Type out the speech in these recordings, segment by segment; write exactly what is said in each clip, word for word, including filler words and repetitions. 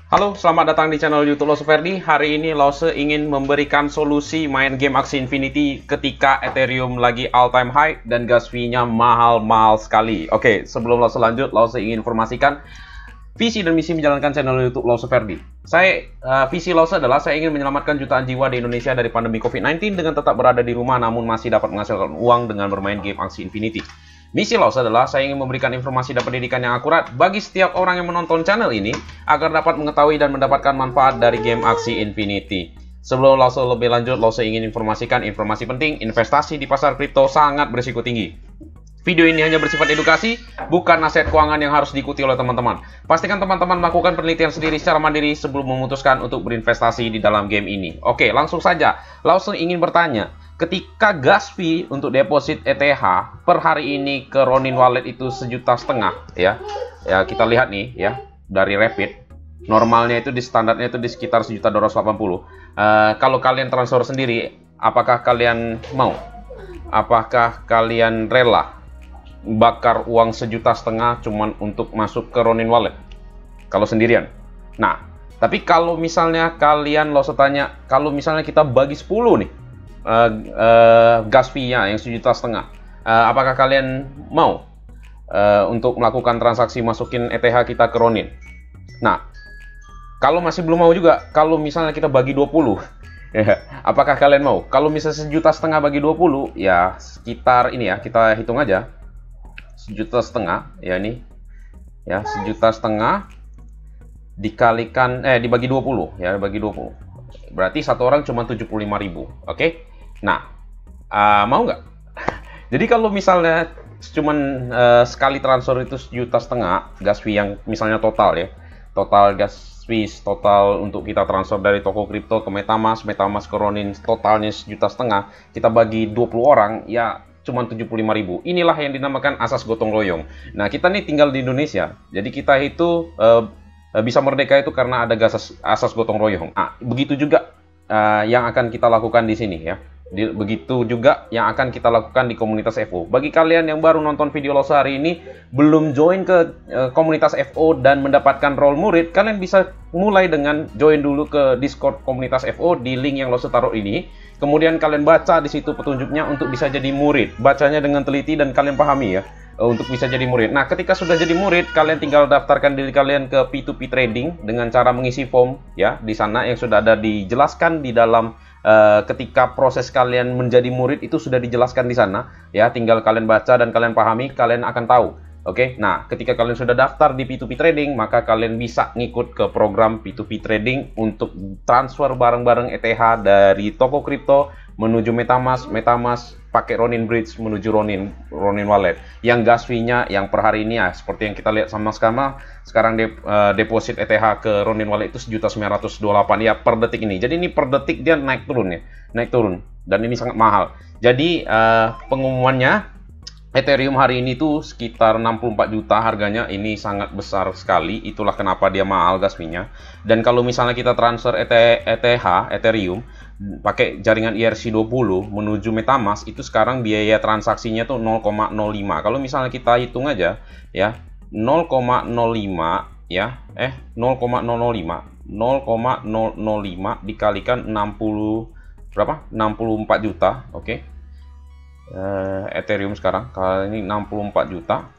Halo, selamat datang di channel YouTube Lose Ferdi. Hari ini Lose ingin memberikan solusi main game Axie Infinity ketika Ethereum lagi all time high dan gas fee-nya mahal-mahal sekali. Oke, sebelum Lose lanjut, Lose ingin informasikan visi dan misi menjalankan channel YouTube Lose Ferdi. Saya uh, visi Lose adalah saya ingin menyelamatkan jutaan jiwa di Indonesia dari pandemi COVID sembilan belas dengan tetap berada di rumah namun masih dapat menghasilkan uang dengan bermain game Axie Infinity. Misi Lose adalah saya ingin memberikan informasi dan pendidikan yang akurat bagi setiap orang yang menonton channel ini agar dapat mengetahui dan mendapatkan manfaat dari game Axie Infinity. Sebelum Lose lebih lanjut, Lose ingin informasikan informasi penting, investasi di pasar kripto sangat berisiko tinggi. Video ini hanya bersifat edukasi, bukan nasihat keuangan yang harus diikuti oleh teman-teman. Pastikan teman-teman melakukan penelitian sendiri secara mandiri sebelum memutuskan untuk berinvestasi di dalam game ini. Oke, langsung saja. Lose ingin bertanya, ketika gas fee untuk deposit E T H per hari ini ke Ronin Wallet itu sejuta setengah, ya, ya kita lihat nih, ya, dari Rapid, normalnya itu di standarnya itu di sekitar sejuta dua ratus delapan puluh. Uh, kalau kalian transfer sendiri, apakah kalian mau? Apakah kalian rela bakar uang sejuta setengah cuman untuk masuk ke Ronin Wallet kalau sendirian? Nah, tapi kalau misalnya kalian Lose tanya, kalau misalnya kita bagi sepuluh nih uh, uh, gas fee-nya yang sejuta setengah, uh, apakah kalian mau uh, untuk melakukan transaksi masukin E T H kita ke Ronin? Nah, kalau masih belum mau juga, kalau misalnya kita bagi dua puluh, ya, apakah kalian mau? Kalau misalnya sejuta setengah bagi dua puluh, ya sekitar ini ya, kita hitung aja. Sejuta setengah, ya ini, ya sejuta setengah dikalikan, eh dibagi dua puluh, ya dibagi dua puluh, berarti satu orang cuma tujuh puluh lima ribu, oke? Nah, uh, mau nggak? Jadi kalau misalnya cuman uh, sekali transfer itu sejuta setengah, gas fee yang misalnya total ya, total gas fee total untuk kita transfer dari toko kripto ke MetaMask, MetaMask ke Ronin totalnya sejuta setengah, kita bagi dua puluh orang, ya cuma tujuh puluh lima ribu. Inilah yang dinamakan asas gotong royong. Nah, kita nih tinggal di Indonesia. Jadi kita itu uh, bisa merdeka itu karena ada asas, asas gotong royong. Nah, begitu juga uh, yang akan kita lakukan di sini ya. Di, begitu juga yang akan kita lakukan di komunitas F O. Bagi kalian yang baru nonton video Lose hari ini, belum join ke uh, komunitas F O dan mendapatkan role murid, kalian bisa mulai dengan join dulu ke Discord komunitas F O di link yang Lose taruh ini. Kemudian kalian baca di situ petunjuknya untuk bisa jadi murid. Bacanya dengan teliti dan kalian pahami ya, untuk bisa jadi murid. Nah, ketika sudah jadi murid, kalian tinggal daftarkan diri kalian ke P to P trading dengan cara mengisi form ya di sana yang sudah ada dijelaskan di dalam uh, ketika proses kalian menjadi murid itu sudah dijelaskan di sana ya. Tinggal kalian baca dan kalian pahami, kalian akan tahu. Oke, nah ketika kalian sudah daftar di P to P trading, maka kalian bisa ngikut ke program P to P trading untuk transfer bareng-bareng E T H dari toko kripto menuju MetaMask, MetaMask pakai Ronin Bridge menuju Ronin Ronin Wallet. Yang gas fee-nya yang per hari ini ya seperti yang kita lihat sama-sama sekarang de, uh, deposit E T H ke Ronin Wallet itu sejuta sembilan ratus dua puluh delapan ya per detik ini. Jadi ini per detik dia naik turun ya, naik turun dan ini sangat mahal. Jadi uh, pengumumannya Ethereum hari ini tuh sekitar enam puluh empat juta harganya, ini sangat besar sekali. Itulah kenapa dia mahal gas fee-nya. Dan kalau misalnya kita transfer E T H, Ethereum, pakai jaringan I R C dua puluh menuju MetaMask, itu sekarang biaya transaksinya tuh nol koma nol lima. Kalau misalnya kita hitung aja, ya, nol koma nol lima, ya, eh, nol koma nol nol lima. nol koma nol nol lima dikalikan enam puluh, berapa? enam puluh empat juta, oke. Okay. Uh, Ethereum sekarang kali ini enam puluh empat juta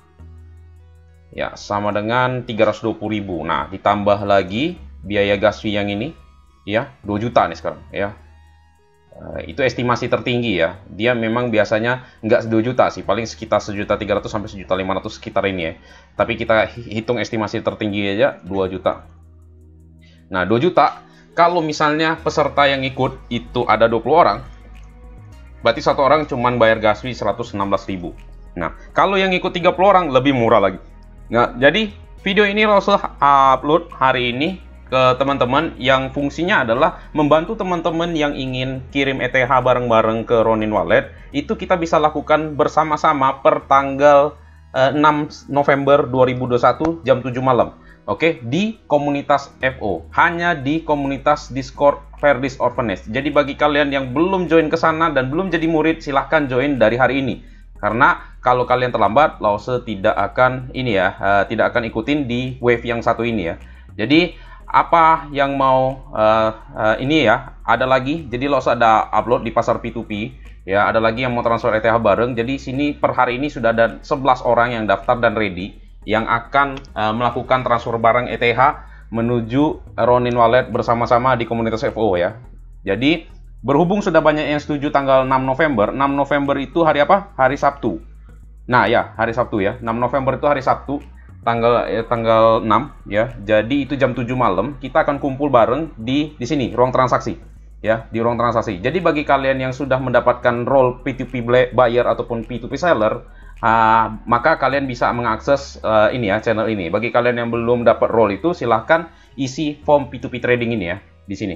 ya, sama dengan tiga ratus dua puluh ribu. Nah, ditambah lagi biaya gas fee yang ini ya, dua juta nih sekarang ya. Uh, itu estimasi tertinggi ya, dia memang biasanya nggak dua juta sih, paling sekitar sejuta tiga ratus sampai sejuta lima ratus sekitar ini ya, tapi kita hitung estimasi tertinggi aja dua juta. Nah, dua juta kalau misalnya peserta yang ikut itu ada dua puluh orang, berarti satu orang cuman bayar gas fee seratus enam belas ribu. Nah, kalau yang ikut tiga puluh orang lebih murah lagi. Nah, jadi video ini Lose upload hari ini ke teman-teman yang fungsinya adalah membantu teman-teman yang ingin kirim E T H bareng-bareng ke Ronin Wallet. Itu kita bisa lakukan bersama-sama per tanggal uh, enam November dua ribu dua puluh satu jam tujuh malam. Oke, di komunitas F O, hanya di komunitas Discord Ferdis Orphanage. Jadi bagi kalian yang belum join ke sana dan belum jadi murid, silahkan join dari hari ini. Karena kalau kalian terlambat, Lose tidak akan ini ya, uh, tidak akan ikutin di wave yang satu ini ya. Jadi apa yang mau uh, uh, ini ya, ada lagi, jadi Lose ada upload di pasar P to P ya, ada lagi yang mau transfer E T H bareng. Jadi sini per hari ini sudah ada sebelas orang yang daftar dan ready yang akan uh, melakukan transfer bareng E T H menuju Ronin Wallet bersama-sama di komunitas F O ya. Jadi berhubung sudah banyak yang setuju tanggal enam November, enam November itu hari apa? Hari Sabtu. Nah ya, hari Sabtu ya, enam November itu hari Sabtu, tanggal eh, tanggal enam ya. Jadi itu jam tujuh malam kita akan kumpul bareng di di sini ruang transaksi ya, di ruang transaksi. Jadi bagi kalian yang sudah mendapatkan role P to P buyer ataupun P to P seller, uh, maka kalian bisa mengakses uh, ini ya, channel ini. Bagi kalian yang belum dapat role itu, silahkan isi form P to P trading ini ya, di sini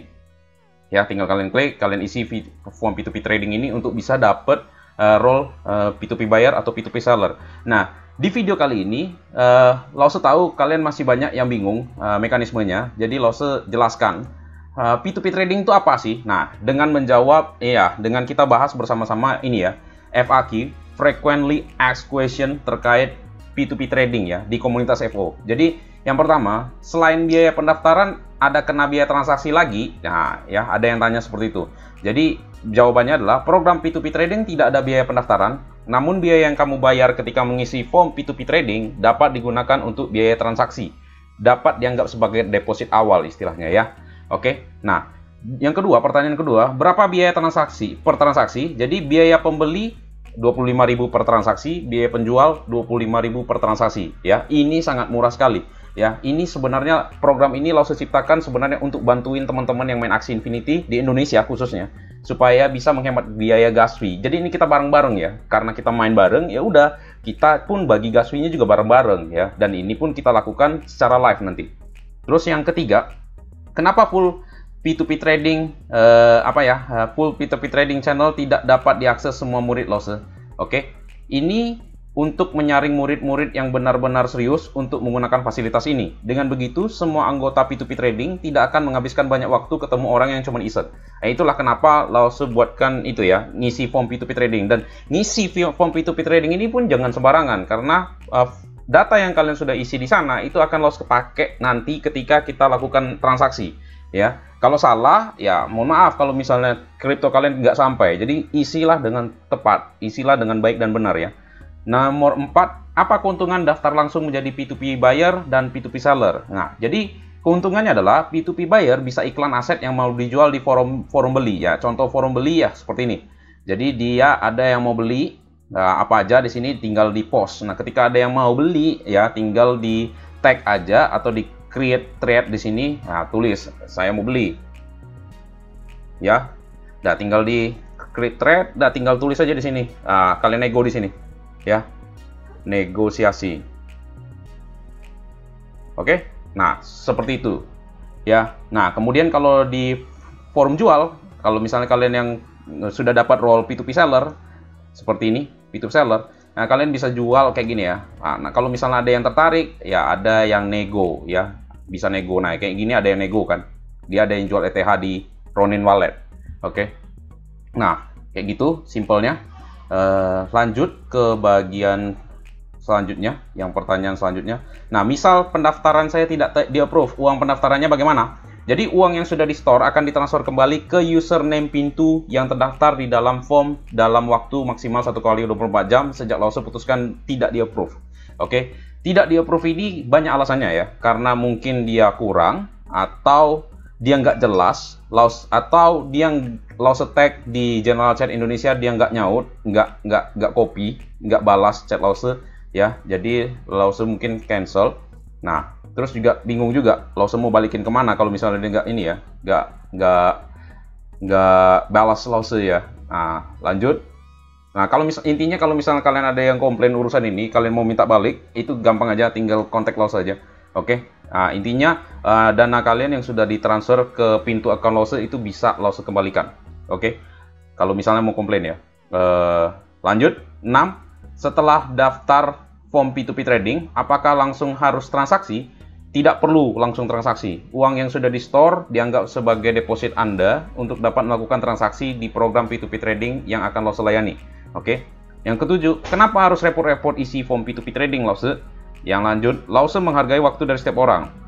ya. Tinggal kalian klik, kalian isi form P to P trading ini untuk bisa dapat uh, role uh, P to P buyer atau P to P seller. Nah, di video kali ini, uh, Lose tahu kalian masih banyak yang bingung uh, mekanismenya. Jadi Lose jelaskan uh, P to P trading itu apa sih? Nah, dengan menjawab, ya, dengan kita bahas bersama-sama ini ya, F A Q, Frequently Asked Question terkait P to P trading ya, di komunitas F O. Jadi, yang pertama, selain biaya pendaftaran, ada kena biaya transaksi lagi? Nah, ya, ada yang tanya seperti itu. Jadi, jawabannya adalah program P to P trading tidak ada biaya pendaftaran. Namun biaya yang kamu bayar ketika mengisi form P to P trading dapat digunakan untuk biaya transaksi. Dapat dianggap sebagai deposit awal istilahnya ya. Oke. Nah, yang kedua, pertanyaan kedua, berapa biaya transaksi per transaksi? Jadi biaya pembeli dua puluh lima ribu per transaksi, biaya penjual dua puluh lima ribu per transaksi ya. Ini sangat murah sekali ya. Ini sebenarnya program ini Lose ciptakan sebenarnya untuk bantuin teman-teman yang main Axie Infinity di Indonesia khususnya, supaya bisa menghemat biaya gas fee. Jadi ini kita bareng-bareng ya, karena kita main bareng, ya udah kita pun bagi gas fee-nya juga bareng-bareng ya. Dan ini pun kita lakukan secara live nanti. Terus yang ketiga, kenapa full P to P trading eh, apa ya, full P to P trading channel tidak dapat diakses semua murid Lose? Oke, ini untuk menyaring murid-murid yang benar-benar serius untuk menggunakan fasilitas ini. Dengan begitu, semua anggota P to P trading tidak akan menghabiskan banyak waktu ketemu orang yang cuma iseng. Nah, itulah kenapa Lose buatkan itu ya, ngisi form P to P trading. Dan ngisi form P to P trading ini pun jangan sembarangan, karena uh, data yang kalian sudah isi di sana itu akan Lose kepake nanti ketika kita lakukan transaksi. Ya, kalau salah, ya mohon maaf kalau misalnya kripto kalian nggak sampai. Jadi isilah dengan tepat, isilah dengan baik dan benar ya. Nomor empat, apa keuntungan daftar langsung menjadi P to P buyer dan P to P seller? Nah, jadi keuntungannya adalah P to P buyer bisa iklan aset yang mau dijual di forum forum beli ya. Contoh forum beli ya seperti ini. Jadi dia ada yang mau beli, nah, apa aja di sini tinggal di post. Nah, ketika ada yang mau beli ya tinggal di tag aja atau di create thread di sini. Nah, tulis saya mau beli. Ya. Nah, tinggal di create thread, nah tinggal tulis aja di sini. Nah, kalian nego di sini. Ya, negosiasi. Oke, nah seperti itu ya. Nah, kemudian kalau di forum jual, kalau misalnya kalian yang sudah dapat role P to P seller seperti ini, P to P seller, nah kalian bisa jual kayak gini ya. Nah, kalau misalnya ada yang tertarik, ya ada yang nego ya, bisa nego. Nah, kayak gini ada yang nego kan, dia ada yang jual E T H di Ronin Wallet. Oke, nah kayak gitu simpelnya. Uh, lanjut ke bagian selanjutnya, yang pertanyaan selanjutnya. Nah, misal pendaftaran saya tidak di-approve, uang pendaftarannya bagaimana? Jadi, uang yang sudah di-store akan ditransfer kembali ke username pintu yang terdaftar di dalam form dalam waktu maksimal satu kali dua puluh empat jam sejak Lose putuskan tidak di-approve. Oke, tidak di-approve ini banyak alasannya ya, karena mungkin dia kurang, atau dia nggak jelas, Lose, atau dia Lose tag di general chat Indonesia, dia nggak nyaut, nggak nggak nggak copy, nggak balas chat Lose ya. Jadi Lose mungkin cancel. Nah, terus juga bingung juga Lose mau balikin kemana kalau misalnya dia nggak ini ya, nggak nggak nggak balas Lose ya. Nah, lanjut. Nah, kalau misal intinya kalau misalnya kalian ada yang komplain urusan ini, kalian mau minta balik, itu gampang aja, tinggal kontak Lose aja. Oke. Nah, intinya uh, dana kalian yang sudah ditransfer ke pintu account Lose itu bisa Lose kembalikan. Oke. Kalau misalnya mau komplain ya. Uh, lanjut. enam. Setelah daftar form P to P trading, apakah langsung harus transaksi? Tidak perlu langsung transaksi. Uang yang sudah di-store dianggap sebagai deposit Anda untuk dapat melakukan transaksi di program P to P trading yang akan Lose layani. Oke. Yang ketujuh, kenapa harus repot-repot isi form P to P trading Lose? Yang lanjut, Lose menghargai waktu dari setiap orang.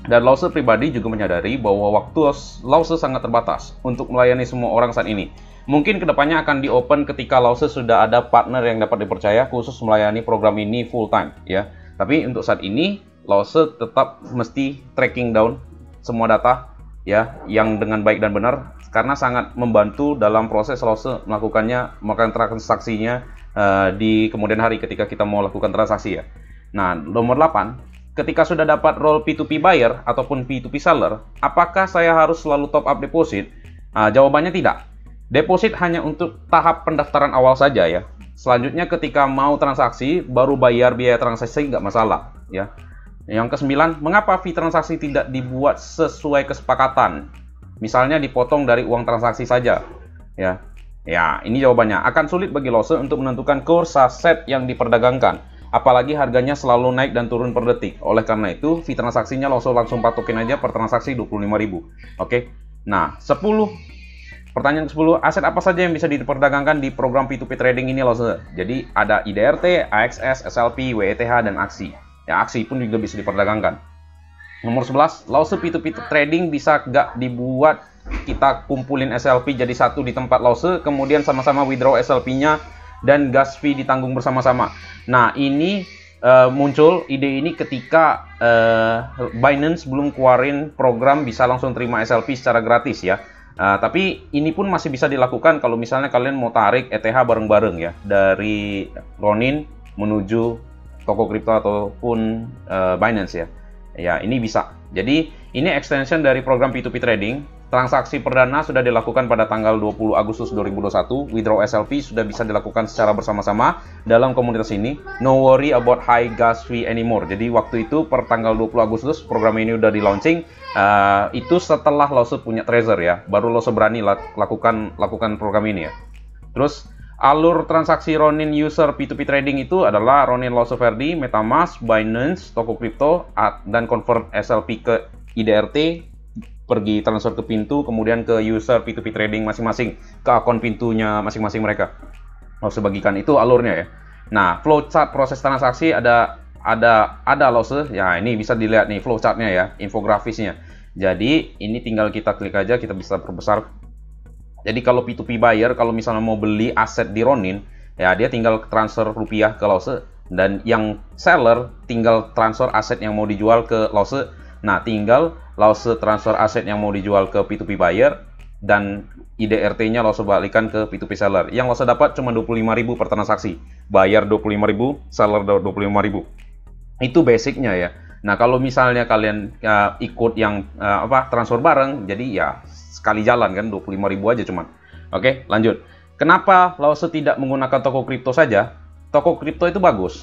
Dan Lause pribadi juga menyadari bahwa waktu Lause sangat terbatas untuk melayani semua orang saat ini. Mungkin kedepannya akan di-open ketika Lause sudah ada partner yang dapat dipercaya khusus melayani program ini full time ya. Tapi untuk saat ini Lause tetap mesti tracking down semua data ya yang dengan baik dan benar, karena sangat membantu dalam proses Lause melakukannya, melakukan transaksinya uh, di kemudian hari ketika kita mau lakukan transaksi ya. Nah, nomor delapan, ketika sudah dapat role P to P buyer ataupun P to P seller, apakah saya harus selalu top up deposit? Nah, jawabannya tidak. Deposit hanya untuk tahap pendaftaran awal saja ya. Selanjutnya ketika mau transaksi, baru bayar biaya transaksi, nggak masalah ya. Yang kesembilan, mengapa fee transaksi tidak dibuat sesuai kesepakatan? Misalnya dipotong dari uang transaksi saja ya. Ya, ini jawabannya. Akan sulit bagi Lause untuk menentukan kurs aset yang diperdagangkan, apalagi harganya selalu naik dan turun per detik. Oleh karena itu, fee transaksinya Lause langsung patokin aja per transaksi dua puluh lima ribu. Oke. Nah, sepuluh. Pertanyaan ke sepuluh, aset apa saja yang bisa diperdagangkan di program P to P trading ini Lause? Jadi ada I D R T, A X S, S L P, W E T H, dan aksi. Ya, aksi pun juga bisa diperdagangkan. Nomor sebelas, Lause P to P trading bisa nggak dibuat kita kumpulin S L P jadi satu di tempat Lause, kemudian sama-sama withdraw S L P-nya dan gas fee ditanggung bersama-sama. Nah, ini uh, muncul ide ini ketika uh, Binance belum keluarin program bisa langsung terima S L P secara gratis ya. Uh, tapi ini pun masih bisa dilakukan kalau misalnya kalian mau tarik E T H bareng-bareng ya, dari Ronin menuju toko kripto ataupun uh, Binance ya. Ya, ini bisa. Jadi, ini extension dari program P to P trading. Transaksi perdana sudah dilakukan pada tanggal dua puluh Agustus dua ribu dua puluh satu. Withdraw S L P sudah bisa dilakukan secara bersama-sama dalam komunitas ini. No worry about high gas fee anymore. Jadi, waktu itu per tanggal dua puluh Agustus program ini udah di launching. Uh, itu setelah Lause punya Trezor ya, baru Lause berani lakukan lakukan program ini ya. Terus alur transaksi Ronin user P to P trading itu adalah Ronin Lause Verdi, MetaMask, Binance, toko kripto, dan convert S L P ke I D R T, pergi transfer ke pintu, kemudian ke user P to P trading masing-masing, ke akun pintunya masing-masing mereka. Lause bagikan, itu alurnya ya. Nah, flowchart proses transaksi ada ada ada Lause ya, ini bisa dilihat nih flowchartnya ya, infografisnya. Jadi ini tinggal kita klik aja, kita bisa perbesar. Jadi kalau P to P buyer, kalau misalnya mau beli aset di Ronin ya, dia tinggal transfer rupiah ke Lause, dan yang seller tinggal transfer aset yang mau dijual ke Lause. Nah, tinggal Lause transfer aset yang mau dijual ke P to P buyer, dan I D R T-nya Lause balikan ke P to P seller. Yang Lause dapat cuma dua puluh lima ribu per transaksi. Bayar dua puluh lima ribu, seller dua puluh lima ribu. Itu basicnya ya. Nah, kalau misalnya kalian uh, ikut yang uh, apa transfer bareng, jadi ya sekali jalan kan dua puluh lima ribu aja cuman. Oke, lanjut. Kenapa Lause tidak menggunakan toko kripto saja? Toko kripto itu bagus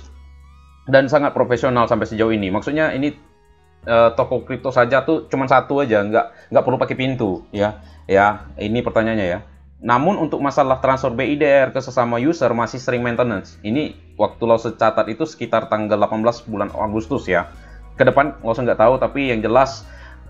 dan sangat profesional sampai sejauh ini. Maksudnya ini uh, toko kripto saja tuh cuman satu aja, nggak nggak perlu pakai pintu ya. Ya, ini pertanyaannya ya. Namun untuk masalah transfer B I D R ke sesama user masih sering maintenance. Ini waktu Lause catat itu sekitar tanggal delapan belas bulan Agustus ya. Ke depan Lause nggak tahu, tapi yang jelas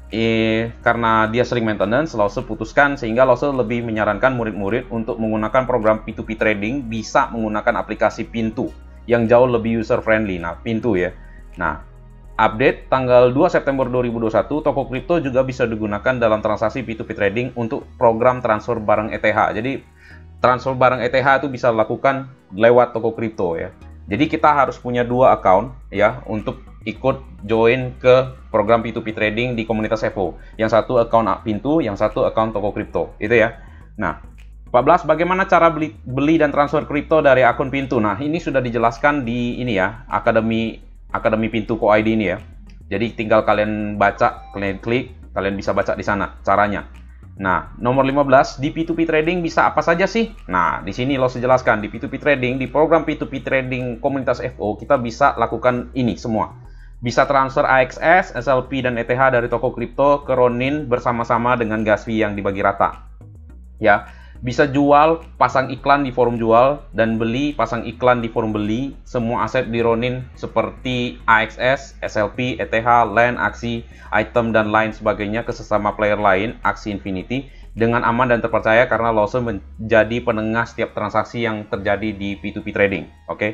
eh, karena dia sering maintenance, Lause putuskan sehingga Lause lebih menyarankan murid-murid untuk menggunakan program P to P trading bisa menggunakan aplikasi Pintu yang jauh lebih user friendly. Nah, Pintu ya. Nah, update tanggal dua September dua ribu dua puluh satu, toko kripto juga bisa digunakan dalam transaksi P to P trading untuk program transfer barang E T H. Jadi transfer barang E T H itu bisa dilakukan lewat toko kripto ya. Jadi kita harus punya dua account ya untuk ikut join ke program P to P trading di komunitas F O. Yang satu account Pintu, yang satu account toko kripto. Itu ya. Nah, empat belas, bagaimana cara beli, beli dan transfer kripto dari akun Pintu? Nah, ini sudah dijelaskan di ini ya, Akademi Akademi Pintu Co I D ini ya. Jadi tinggal kalian baca, kalian klik, kalian bisa baca di sana caranya. Nah, nomor lima belas, di P to P trading bisa apa saja sih? Nah, di sini Lause jelaskan di P to P trading, di program P to P trading komunitas F O, kita bisa lakukan ini semua. Bisa transfer A X S, S L P, dan E T H dari toko kripto ke Ronin bersama-sama dengan gas fee yang dibagi rata. Ya, bisa jual, pasang iklan di forum jual, dan beli, pasang iklan di forum beli, semua aset di Ronin seperti A X S, S L P, E T H, Land, aksi, item, dan lain sebagainya ke sesama player lain, Aksi Infinity, dengan aman dan terpercaya karena Lause menjadi penengah setiap transaksi yang terjadi di P to P trading. Oke.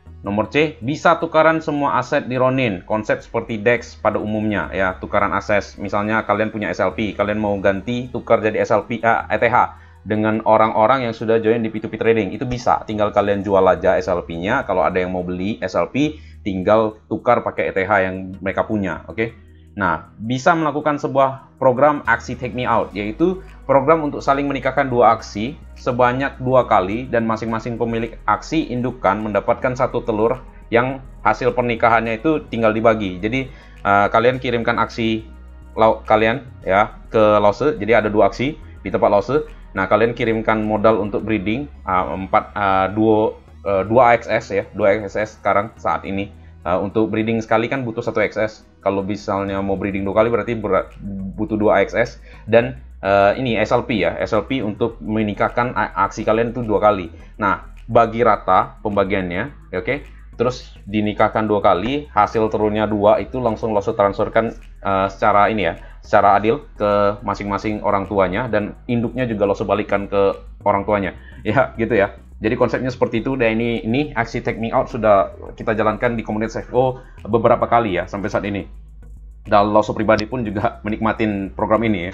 Nomor C, bisa tukaran semua aset di Ronin, konsep seperti DEX pada umumnya ya, tukaran aset. Misalnya kalian punya S L P, kalian mau ganti tukar jadi S L P ah, E T H dengan orang-orang yang sudah join di P to P trading, itu bisa. Tinggal kalian jual aja S L P-nya, kalau ada yang mau beli S L P, tinggal tukar pakai E T H yang mereka punya, oke? Okay? Nah, bisa melakukan sebuah program aksi take me out, yaitu program untuk saling menikahkan dua aksi sebanyak dua kali dan masing-masing pemilik aksi indukan mendapatkan satu telur yang hasil pernikahannya itu tinggal dibagi. Jadi uh, kalian kirimkan aksi kalian ya ke Lose, jadi ada dua aksi di tempat Lose. Nah, kalian kirimkan modal untuk breeding uh, empat uh, dua uh, dua A X S ya, dua A X S sekarang saat ini. Uh, untuk breeding sekali kan butuh satu A X S. Kalau misalnya mau breeding dua kali berarti butuh dua A X S. Dan uh, ini S L P ya, S L P untuk menikahkan aksi kalian itu dua kali. Nah, bagi rata pembagiannya, oke? Okay? Terus dinikahkan dua kali, hasil telurnya dua itu langsung Lose transferkan uh, secara ini ya, secara adil ke masing-masing orang tuanya, dan induknya juga Lose balikan ke orang tuanya. Ya, gitu ya. Jadi konsepnya seperti itu. Dan ini ini aksi take me out sudah kita jalankan di komunitas F O beberapa kali ya sampai saat ini. Dan Lose pribadi pun juga menikmatin program ini ya.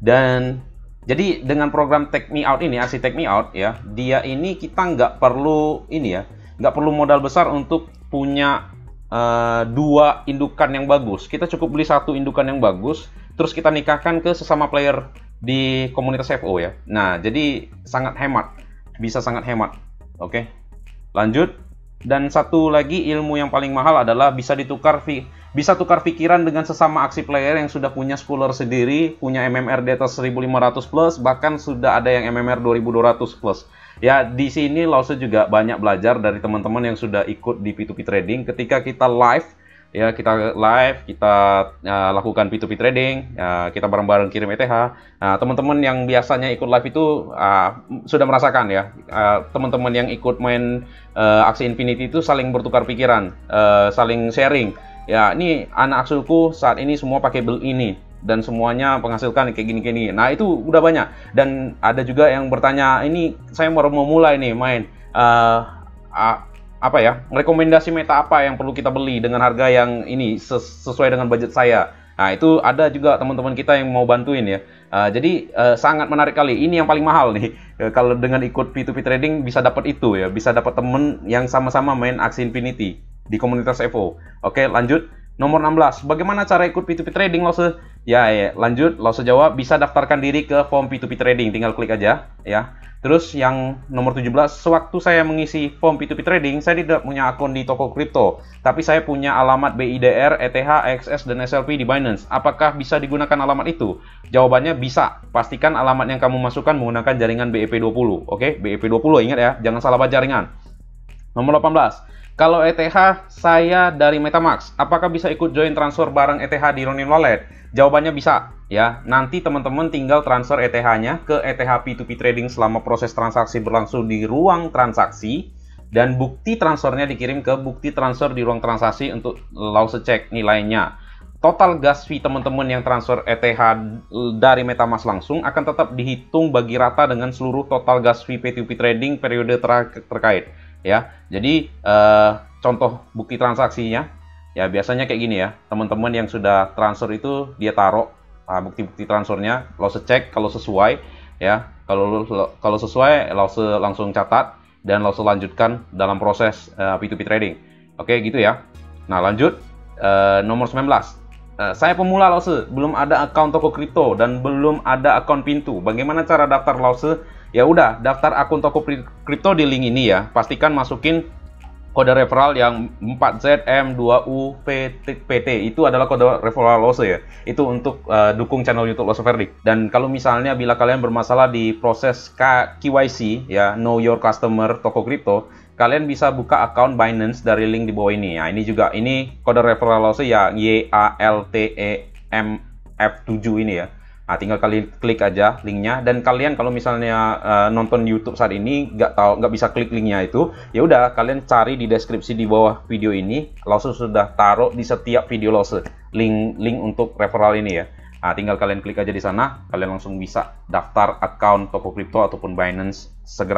Dan jadi dengan program take me out ini, aksi take me out ya, dia ini kita nggak perlu ini ya, nggak perlu modal besar untuk punya uh, dua indukan yang bagus. Kita cukup beli satu indukan yang bagus, terus kita nikahkan ke sesama player di komunitas F O ya. Nah, jadi sangat hemat. Bisa sangat hemat. Oke, lanjut. Dan satu lagi ilmu yang paling mahal adalah bisa ditukar bisa tukar pikiran dengan sesama aksi player yang sudah punya spooler sendiri, punya M M R di atas seribu lima ratus plus, bahkan sudah ada yang M M R dua ribu dua ratus plus. Ya, di sini Lose juga banyak belajar dari teman-teman yang sudah ikut di P to P trading. Ketika kita live ya, kita live, kita uh, lakukan P to P trading, uh, kita bareng-bareng kirim E T H. Nah, teman-teman yang biasanya ikut live itu uh, sudah merasakan ya, uh, teman-teman yang ikut main uh, aksi Infinity itu saling bertukar pikiran, uh, saling sharing. Ya, ini anak asuhku saat ini semua pakai build ini dan semuanya menghasilkan kayak gini-gini. Nah, itu udah banyak. Dan ada juga yang bertanya, ini saya baru mau mulai nih main. Uh, uh, apa ya, rekomendasi meta apa yang perlu kita beli dengan harga yang ini ses sesuai dengan budget saya. Nah, itu ada juga teman-teman kita yang mau bantuin ya. Uh, jadi uh, sangat menarik kali. Ini yang paling mahal nih. Uh, kalau dengan ikut P to P trading bisa dapat itu ya, bisa dapat temen yang sama-sama main aksi Infinity di komunitas F O. Oke, lanjut. Nomor enam belas. Bagaimana cara ikut P to P trading, Lose? Ya, ya, lanjut. Lose jawab, bisa daftarkan diri ke form P to P trading, tinggal klik aja ya. Terus yang nomor tujuh belas, sewaktu saya mengisi form P to P trading, saya tidak punya akun di toko kripto, tapi saya punya alamat B I D R, E T H, A X S, dan S L P di Binance. Apakah bisa digunakan alamat itu? Jawabannya bisa. Pastikan alamat yang kamu masukkan menggunakan jaringan B E P dua puluh. Oke, B E P dua puluh, ingat ya, jangan salah baca jaringan. Nomor delapan belas. Kalau E T H saya dari MetaMask, apakah bisa ikut join transfer bareng E T H di Ronin Wallet? Jawabannya bisa ya. Nanti teman-teman tinggal transfer E T H-nya ke E T H P to P trading selama proses transaksi berlangsung di ruang transaksi, dan bukti transfernya dikirim ke bukti transfer di ruang transaksi untuk Lose cek nilainya. Total gas fee teman-teman yang transfer E T H dari MetaMask langsung akan tetap dihitung bagi rata dengan seluruh total gas fee P to P trading periode ter terkait. Ya, jadi uh, contoh bukti transaksinya ya biasanya kayak gini ya, teman-teman yang sudah transfer itu dia taruh bukti-bukti uh, transfernya, Lose cek kalau sesuai ya, kalau kalau sesuai Lose langsung catat dan Lose lanjutkan dalam proses uh, P to P trading. Oke, gitu ya. Nah, lanjut uh, nomor sembilan belas. Uh, saya pemula Lose, belum ada akun toko kripto dan belum ada akun Pintu. Bagaimana cara daftar Lose? Ya udah, daftar akun toko kripto di link ini ya. Pastikan masukin kode referral yang empat Z M dua U P T. Itu adalah kode referral Lose ya. Itu untuk uh, dukung channel YouTube Lose Verdict. Dan kalau misalnya bila kalian bermasalah di proses Q Y C ya, Know Your Customer toko kripto, kalian bisa buka account Binance dari link di bawah ini. Nah, ini juga ini kode referral Lose ya, Y A L T E M F tujuh ini ya. Nah, tinggal kalian klik aja linknya. Dan kalian kalau misalnya uh, nonton YouTube saat ini nggak tahu nggak bisa klik linknya itu, ya udah kalian cari di deskripsi di bawah video ini. Lose sudah taruh di setiap video Lose link link untuk referral ini ya. Nah, tinggal kalian klik aja di sana, kalian langsung bisa daftar account toko kripto ataupun Binance segera.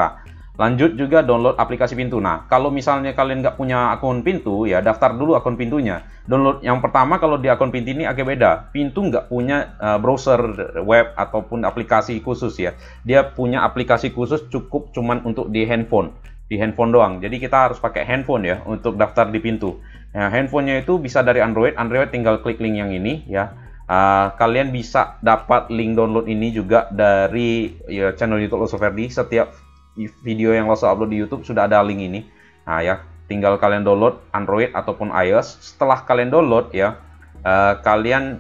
Lanjut juga download aplikasi Pintu. Nah, kalau misalnya kalian nggak punya akun Pintu, ya daftar dulu akun Pintunya. Download yang pertama kalau di akun Pintu ini agak beda. Pintu nggak punya uh, browser web ataupun aplikasi khusus ya. Dia punya aplikasi khusus cukup cuman untuk di handphone. Di handphone doang. Jadi kita harus pakai handphone ya untuk daftar di Pintu. Nah, handphonenya itu bisa dari Android. Android tinggal klik link yang ini ya. Uh, kalian bisa dapat link download ini juga dari ya, channel YouTube Loso Ferdi. Setiap video yang Loso upload di YouTube sudah ada link ini. Nah ya, tinggal kalian download Android ataupun iOS. Setelah kalian download ya, uh, kalian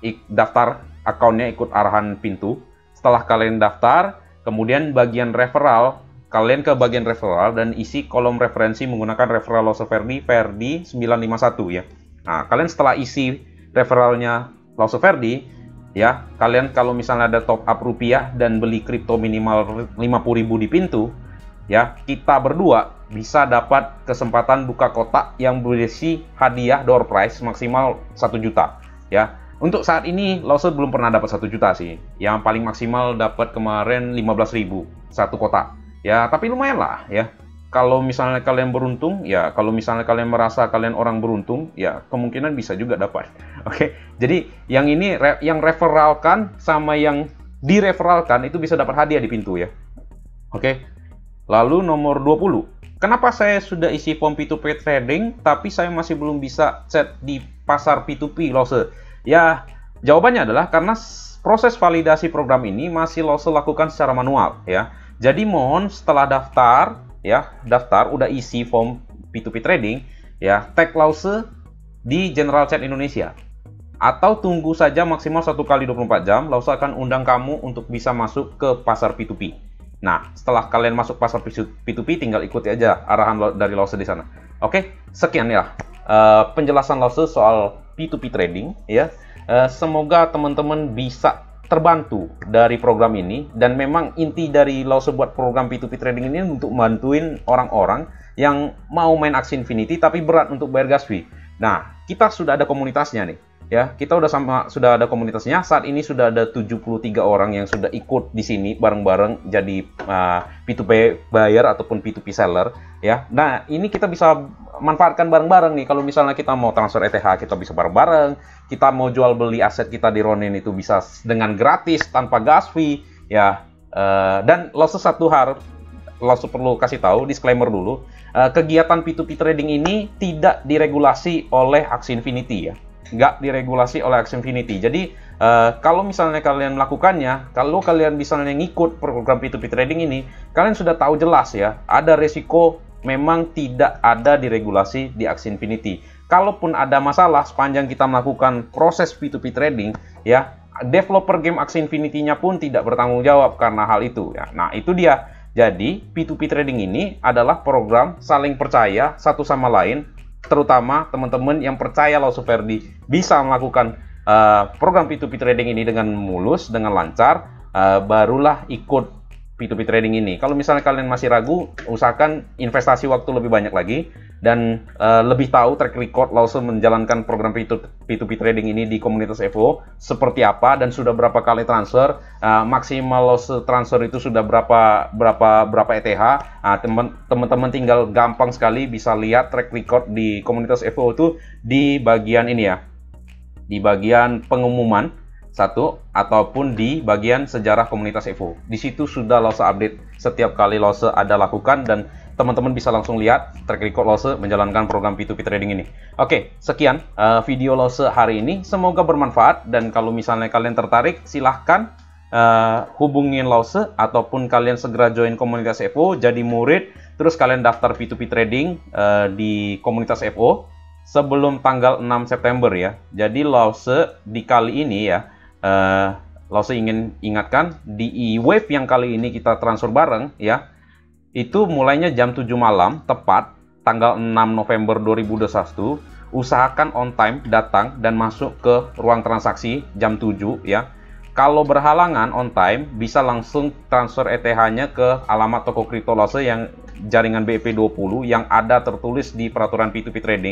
daftar akunnya ikut arahan Pintu. Setelah kalian daftar, kemudian bagian referral, kalian ke bagian referral dan isi kolom referensi menggunakan referral Loso Ferdi, Ferdi sembilan lima satu ya. Nah, kalian setelah isi referralnya Loso Ferdi, ya, kalian kalau misalnya ada top up rupiah dan beli kripto minimal lima puluh ribu di Pintu, ya, kita berdua bisa dapat kesempatan buka kotak yang berisi hadiah door prize maksimal satu juta, ya. Untuk saat ini Loso belum pernah dapat satu juta sih. Yang paling maksimal dapat kemarin lima belas ribu satu kotak. Ya, tapi lumayan lah ya. Kalau misalnya kalian beruntung, ya kalau misalnya kalian merasa kalian orang beruntung, ya kemungkinan bisa juga dapat. Oke, jadi yang ini re yang referralkan sama yang direferralkan itu bisa dapat hadiah di Pintu ya. Oke, lalu nomor dua puluh. Kenapa saya sudah isi form P two P trading, tapi saya masih belum bisa set di pasar P two P Loso? Ya, jawabannya adalah karena proses validasi program ini masih Loso lakukan secara manual ya. Jadi mohon setelah daftar, ya daftar udah isi form P two P trading ya, tag Loso di General Chat Indonesia atau tunggu saja maksimal satu kali dua puluh empat jam. Loso akan undang kamu untuk bisa masuk ke pasar P two P. Nah, setelah kalian masuk pasar P two P, tinggal ikuti aja arahan dari Loso di sana. Oke, sekian ya uh, penjelasan Loso soal P two P trading ya. Uh, semoga teman-teman bisa terbantu dari program ini, dan memang inti dari Loso buat program P two P trading ini untuk bantuin orang-orang yang mau main Axie Infinity tapi berat untuk bayar gas fee. Nah, kita sudah ada komunitasnya nih. Ya, kita udah sama sudah ada komunitasnya. Saat ini sudah ada tujuh puluh tiga orang yang sudah ikut di sini bareng-bareng jadi uh, P two P buyer ataupun P two P seller ya. Nah, ini kita bisa manfaatkan bareng-bareng nih. Kalau misalnya kita mau transfer E T H, kita bisa bareng-bareng. Kita mau jual beli aset kita di Ronin itu bisa dengan gratis tanpa gas fee ya. Uh, dan Loso satu hal Loso perlu kasih tahu, disclaimer dulu. Uh, kegiatan P two P trading ini tidak diregulasi oleh Axie Infinity ya. Nggak diregulasi oleh Axie Infinity. Jadi uh, kalau misalnya kalian melakukannya, kalau kalian misalnya ngikut program P two P trading ini, kalian sudah tahu jelas ya, ada resiko memang tidak ada diregulasi di Axie Infinity. Kalaupun ada masalah sepanjang kita melakukan proses P two P trading ya, developer game Axie Infinity-nya pun tidak bertanggung jawab karena hal itu ya. Nah, itu dia. Jadi P two P trading ini adalah program saling percaya satu sama lain, terutama teman-teman yang percaya Loso Ferdi bisa melakukan uh, program P two P trading ini dengan mulus, dengan lancar, uh, barulah ikut P two P trading ini. Kalau misalnya kalian masih ragu, usahakan investasi waktu lebih banyak lagi dan uh, lebih tahu track record Loso menjalankan program P two P trading ini di komunitas F O seperti apa dan sudah berapa kali transfer, uh, maksimal Loso transfer itu sudah berapa berapa berapa E T H. Uh, teman-teman tinggal gampang sekali bisa lihat track record di komunitas F O itu di bagian ini ya, di bagian pengumuman satu ataupun di bagian sejarah komunitas F O. Di situ sudah Loso update setiap kali Loso ada lakukan dan teman-teman bisa langsung lihat track record Loso menjalankan program P two P trading ini. Oke, sekian uh, video Loso hari ini. Semoga bermanfaat dan kalau misalnya kalian tertarik, silahkan uh, hubungin Loso ataupun kalian segera join komunitas F O, jadi murid, terus kalian daftar P two P trading uh, di komunitas F O sebelum tanggal enam September ya. Jadi Loso di kali ini ya, Uh, Loso ingin ingatkan di wave yang kali ini kita transfer bareng ya, itu mulainya jam tujuh malam tepat tanggal enam November dua ribu dua puluh satu. Usahakan on time datang dan masuk ke ruang transaksi jam tujuh ya. Kalau berhalangan on time, bisa langsung transfer E T H-nya ke alamat toko kripto Loso yang jaringan B E P dua puluh yang ada tertulis di peraturan P two P trading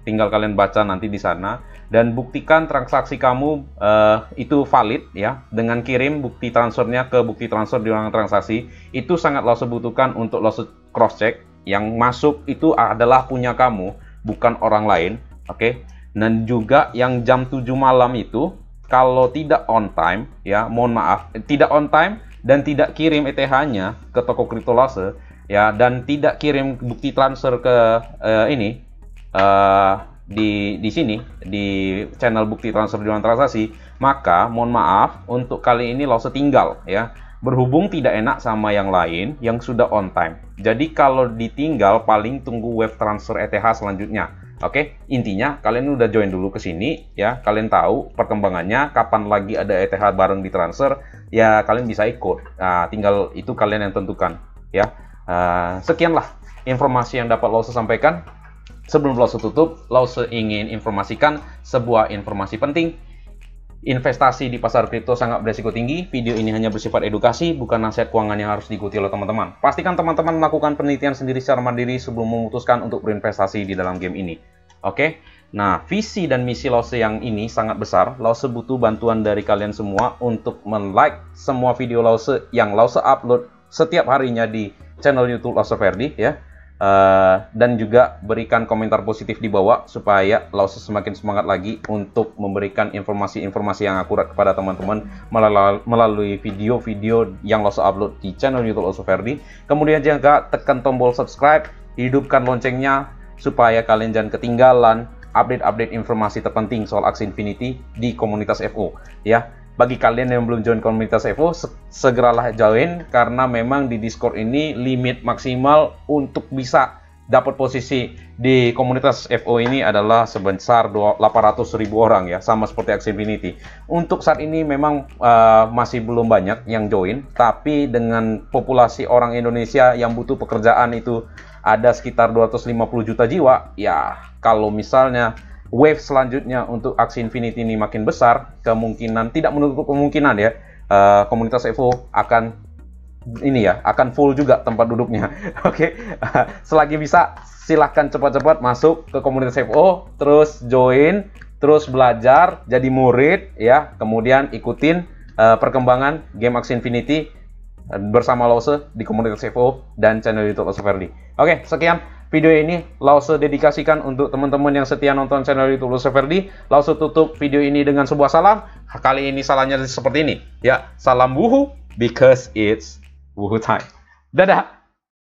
tinggal kalian baca nanti di sana. Dan buktikan transaksi kamu uh, itu valid ya, dengan kirim bukti transfernya ke bukti transfer di ruangan transaksi. Itu sangat Lause butuhkan untuk Lause cross check yang masuk itu adalah punya kamu, bukan orang lain. Oke, okay? Dan juga yang jam tujuh malam itu kalau tidak on time ya, mohon maaf, tidak on time dan tidak kirim E T H-nya ke toko kripto Lause ya, dan tidak kirim bukti transfer ke uh, ini uh, di di sini di channel bukti transfer di ruangan transaksi, maka mohon maaf untuk kali ini Lause tinggal ya, berhubung tidak enak sama yang lain yang sudah on time. Jadi kalau ditinggal paling tunggu web transfer E T H selanjutnya. Oke, intinya kalian udah join dulu ke sini ya, kalian tahu perkembangannya, kapan lagi ada E T H bareng di transfer ya, kalian bisa ikut. Nah, tinggal itu kalian yang tentukan ya. Uh, sekianlah informasi yang dapat Lause sampaikan. Sebelum Lause tutup, Lause ingin informasikan sebuah informasi penting. Investasi di pasar kripto sangat berisiko tinggi. Video ini hanya bersifat edukasi, bukan nasihat keuangan yang harus diikuti oleh teman-teman. Pastikan teman-teman melakukan penelitian sendiri secara mandiri sebelum memutuskan untuk berinvestasi di dalam game ini. Oke? Nah, visi dan misi Lause yang ini sangat besar. Lause butuh bantuan dari kalian semua untuk men-like semua video Lause yang Lause upload setiap harinya di channel YouTube Lause Ferdi ya. Uh, dan juga berikan komentar positif di bawah supaya Lause semakin semangat lagi untuk memberikan informasi-informasi yang akurat kepada teman-teman melalui video-video yang Lause upload di channel YouTube Lause Ferdi. Kemudian juga tekan tombol subscribe, hidupkan loncengnya supaya kalian jangan ketinggalan update-update informasi terpenting soal Axie Infinity di komunitas F O ya. Bagi kalian yang belum join komunitas F O, segeralah join karena memang di Discord ini limit maksimal untuk bisa dapat posisi di komunitas F O ini adalah sebesar delapan ratus ribu orang ya, sama seperti Axie Infinity. Untuk saat ini memang uh, masih belum banyak yang join, tapi dengan populasi orang Indonesia yang butuh pekerjaan itu ada sekitar dua ratus lima puluh juta jiwa, ya kalau misalnya wave selanjutnya untuk Axie Infinity ini makin besar, kemungkinan tidak menutup kemungkinan ya, uh, komunitas F O akan ini ya, akan full juga tempat duduknya. Oke, okay? uh, selagi bisa silahkan cepat-cepat masuk ke komunitas F O, terus join, terus belajar, jadi murid ya, kemudian ikutin uh, perkembangan game Axie Infinity uh, bersama Lause di komunitas F O dan channel YouTube Lause Ferdi. Oke, okay, sekian video ini Lause dedikasikan untuk teman-teman yang setia nonton channel YouTube Lause Ferdi. Lause tutup video ini dengan sebuah salam. Kali ini salahnya seperti ini. Ya, salam wuhu because it's wuhu time. Dadah.